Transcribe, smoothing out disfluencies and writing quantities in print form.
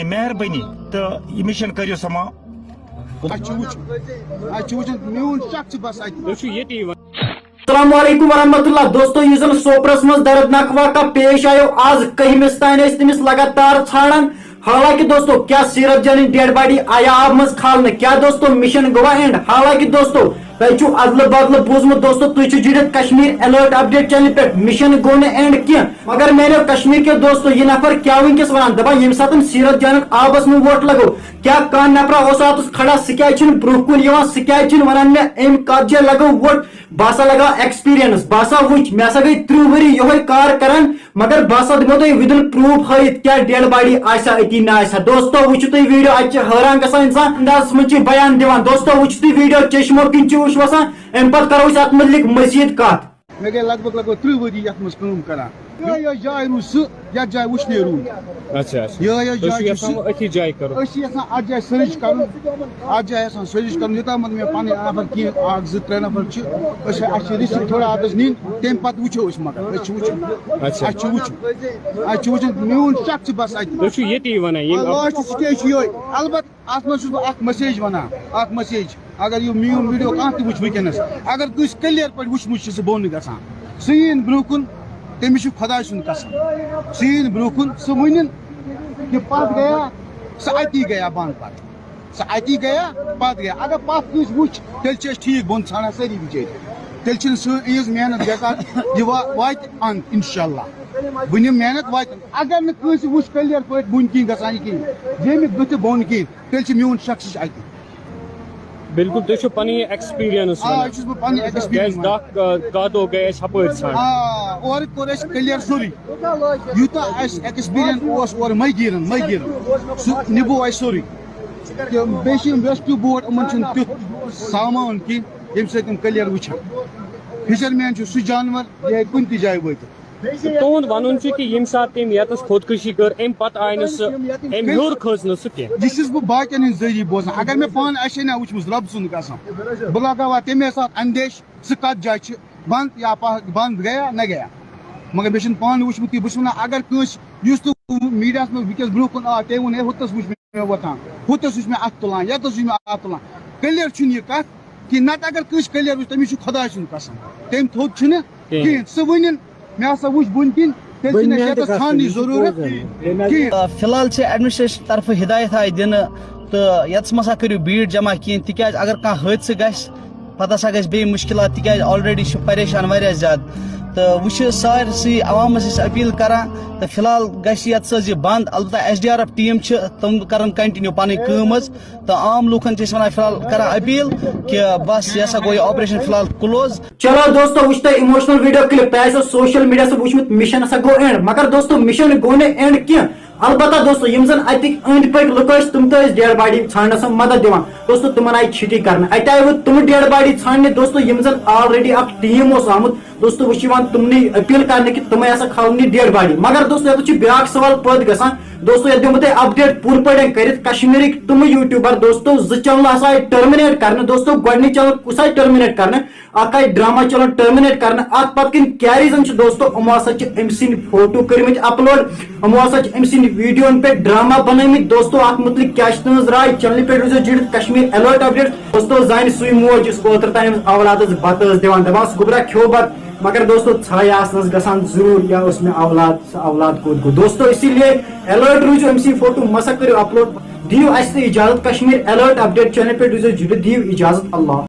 مہربانی تو یہ مشن کرو سما السلام علیکم ورحمۃ اللہ دوستو یہ زن سوپرس مز دردناک واقعہ پیش آئے آج کہمس تان تمس لگاتار ژھانڈان حالانکہ دوستو کیا سیرت جانی ڈیڈ باڈی آیا آب مز کھالنے کیا دوستو مشن گوا اینڈ حالانکہ دوستو تہ ادل بدل بوزمت دوستو تھی جڑت کشمیر الرٹ اپڈیٹ چینل پہ مشن گو نا اینڈ کی مگر میں نے کشمیر کے دوستو یہ نفر کیا ونکس ونان دپان یم سات سیرت جان آبس میں ووٹ لگو کیا کان نفرا اس اتس کھڑا سہ برو کن سہ ونان میں ام کت جائے لگو ووٹ باسا لگا ایکسپیرینس باسا وچ میں ہسا گئی 30 وری یہ کار کران مگر باسا دمو تھی ودن پروف ہائت کیا ڈیڈ باڈی آسا اتی نا آسا دوستو وچو تھی ویڈیو اتہ حیران گژھان انسان انداز من بیان دِوان دوستو وچو تھی ویڈیو چشمو کن وش وسان ام پتہ کرو ات متعلق مزید کت میں گئی لگ بھگ 30 وری یت مز کام کران یہ جائے روز سہ یت جائے وچھنے روز اچھا یہ جائے اچھی جائے کرو اسی ات جائے سرچ کرن ات جائے سرچ کرن یوتام میں پانے نفر کی اک زٕ ترٛےٚ نفر چھ اچھا رسک تھوڑا اتس نین تم پتہ وچھو اس مگر اچھا وچھن میون شک چھ بس ات تھی یتی ونان لاسٹ سٹیج یہ البتہ ات مز اک میسیج ونان اک میسیج اگر یہ میون ویڈیو کھانا تہ وچھ ونکس اگر کس کلیر پہ وچھمت چھ سہ بون گژھان سہ یین برو کن تمس خدا سن قسم سہ یین برو کن سہ ون کہ پت گیا سہ اتی گیا بند پتہ سہ اتی گیا پت گیا اگر پت کس وچھ تیل ٹھیک بون ژھانڈان ساری بچے تیل سز محنت بیکار یہ وات ان انشاءاللہ ون محنت وات اگر نہ کس وچھ کلیر پہ بون کن گژھان یہ کہین ییٚمیُک بتھ بون کہین تیل میون شخص اتہ بالکل تھی پن ایکسپیرینس دو گئی ہپر اور کور کلیر سوری یوتہ ایکسپیرینس اور مگیرن سہ نبو اس سوری بیس ریسکیو بوٹ ان تیت سامان کی یم سم کلیر وچان فشر مین سہ جانور یہ کن تہ جائے وت تہد ون کہ یم سات تم یتس خودکشی کر ام پتہ آئی نا ام ہور کھس نا سہ کی یہ بہ باقین ہند ذریعہ بوزان اگر میں پان آسے نا وچمت رب سند قسم بہ لگاوا تمے سات اندیش سہ کت جائے بند یا بند گیا نہ گیا مگر بے پان وچمت بہت ونان اگر کنس اس میڈیا من ونکس برو کن آ تم ون ہوتس وچ مے وتان ہوتس وچ مے ات تلان یتس وچ مے ات تلان کلیر چھ یہ کت کہ نت اگر کنس کلیر وچ تمس خدا سند قسم تم تھوت چھ کہین سہ ونن میں ہسا وچ بن کن ضرورت فی الحال ایڈمنسٹریشن طرف ہدایت آئی دن تو یتس مسا کرو بھیڑ جمع کہین تکیاز اگر کھانا حادثہ گھس پتہ ہسا گھس بیٚیہِ مشکلات تکیاز آلریڈی پریشان واریاہ زیادہ تو وہ سارسی عوامس اپیل کران تو فی الحال گھس یہ بند البتہ S D R F team تم کرن کنٹنیو پن کام تو عام لوکن ونان فی الحال کران اپیل کہ بس یہ سا گو یہ آپریشن فی الحال کلوز چلو دوستو وچ تہ ایموشنل ویڈیو کلپ تہ سوشل میڈیا سے وچمت مشن ہسا گو اینڈ مگر دوستو مشن گو نا اینڈ کی البتہ دوستو یم زن اتک اند پک لک تم تہ ڈیڈ باڈی ژھانڈنس مدد دِوان دوستو تمن آئی چھٹی کرنا اتہ آئی تم ڈیڈ باڈی ژھانڈنے دوستو یم زن آلریڈی اک ٹیم آمت دوستو وہ تمنی اپیل کرنے کہ تمہیں ہسا کھالنی ڈیڈ باڈی مگر دوستو یہ بیاکھ سوال پد گژھان دوستو یہ دمو تہ اپڈیٹ پور پٲٹھۍ کٔرِتھ کشمیرک تم یوٹیوبر دوستو زٕ چینل ہسا آئی ٹرمنیٹ کرنے دوستو گۄڈنِچ چینل کُس آئی ٹرمنیٹ کرنے اکھ آئی ڈراما چینل ٹرمنیٹ کرنے ات پتہٕ کِنۍ کیا ریزن چھُ دوستو یِمو ہسا چھِ أمۍ سٕنٛدۍ فوٹو کٔرمٕتۍ اپلوڈ یِمو ہسا چھِ أمۍ سٕنٛدۍ ویڈیوَن پٮ۪ٹھ ڈراما بنٲومٕتۍ دوستو اتھ متعلق کیا چھِ تُہنٛز راے چینلہِ پٮ۪ٹھ روٗزِو جُڑِتھ کشمیر الرٹ اپڈیٹ دوستو زانہِ سُے موج یُس اوترٕ تام أمِس اولادس بتہٕ ٲس دِوان دپان گوٚبرا کھیو بتہٕ مگر دوستو ژھاے آسنس گژھان ضروٗر یا اوس مےٚ اولاد سُہ اولاد کوٚت گوٚو دوستو اسی لیے الرٹ روٗزِو أمۍ سٕنٛدۍ فوٹو مسا کٔرِو اپلوڈ دِیِو اسہِ تہِ اجازت کشمیر الرٹ اپڈیٹ چینل پٮ۪ٹھ روٗزِو جُڑِتھ دِیِو اجازت اللہ